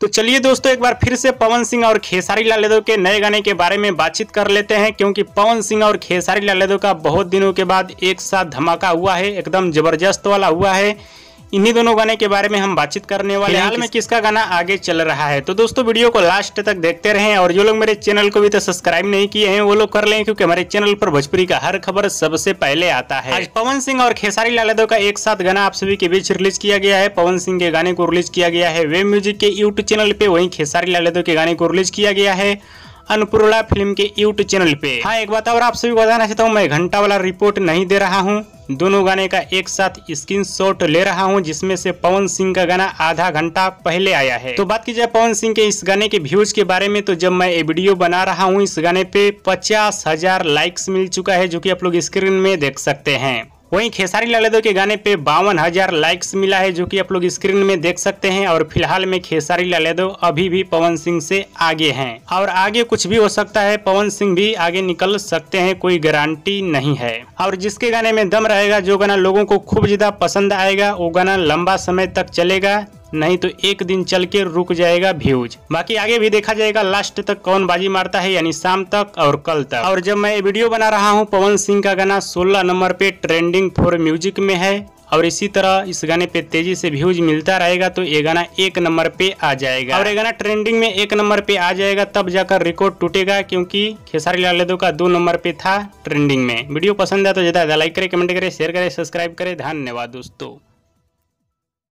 तो चलिए दोस्तों, एक बार फिर से पवन सिंह और खेसारी लाल यादव के नए गाने के बारे में बातचीत कर लेते हैं, क्योंकि पवन सिंह और खेसारी लाल यादव का बहुत दिनों के बाद एक साथ धमाका हुआ है, एकदम जबरदस्त वाला हुआ है। इन्हीं दोनों गाने के बारे में हम बातचीत करने वाले हैं। हाल में किसका गाना आगे चल रहा है, तो दोस्तों वीडियो को लास्ट तक देखते रहें। और जो लोग मेरे चैनल को भी तो सब्सक्राइब नहीं किए हैं वो लोग कर लें, क्योंकि हमारे चैनल पर भोजपुरी का हर खबर सबसे पहले आता है। आज पवन सिंह और खेसारी लाल यादव का एक साथ गाना आप सभी के बीच रिलीज किया गया है। पवन सिंह के गाने को रिलीज किया गया है वेब म्यूजिक के यूट्यूब चैनल पे, वहीं खेसारी लाल यादव के गाने को रिलीज किया गया है अन्नपूर्णा फिल्म के यूट्यूब चैनल पे। हाँ, एक बात और आप सभी को बताना चाहता हूँ, मैं घंटा वाला रिपोर्ट नहीं दे रहा हूँ, दोनों गाने का एक साथ स्क्रीनशॉट ले रहा हूं, जिसमें से पवन सिंह का गाना आधा घंटा पहले आया है। तो बात की जाए पवन सिंह के इस गाने के व्यूज के बारे में, तो जब मैं ये वीडियो बना रहा हूं इस गाने पे 50,000 लाइक्स मिल चुका है, जो कि आप लोग स्क्रीन में देख सकते हैं। वहीं खेसारी लाल यादव के गाने पे 52,000 लाइक्स मिला है, जो कि आप लोग स्क्रीन में देख सकते हैं। और फिलहाल में खेसारी लाल यादव अभी भी पवन सिंह से आगे हैं, और आगे कुछ भी हो सकता है, पवन सिंह भी आगे निकल सकते हैं, कोई गारंटी नहीं है। और जिसके गाने में दम रहेगा, जो गाना लोगों को खूब ज्यादा पसंद आएगा, वो गाना लंबा समय तक चलेगा, नहीं तो एक दिन चल के रुक जाएगा व्यूज। बाकी आगे भी देखा जाएगा लास्ट तक कौन बाजी मारता है, यानी शाम तक और कल तक। और जब मैं ये वीडियो बना रहा हूँ, पवन सिंह का गाना 16 नंबर पे ट्रेंडिंग फॉर म्यूजिक में है, और इसी तरह इस गाने पे तेजी से व्यूज मिलता रहेगा तो ये गाना 1 नंबर पे आ जाएगा। और ये गाना ट्रेंडिंग में 1 नंबर पे आ जाएगा, तब जाकर रिकॉर्ड टूटेगा, क्योंकि खेसारी लाल यादव का 2 नंबर पे था ट्रेंडिंग में। वीडियो पसंद है तो ज्यादा लाइक करें, कमेंट करें, शेयर करें, सब्सक्राइब करें। धन्यवाद दोस्तों।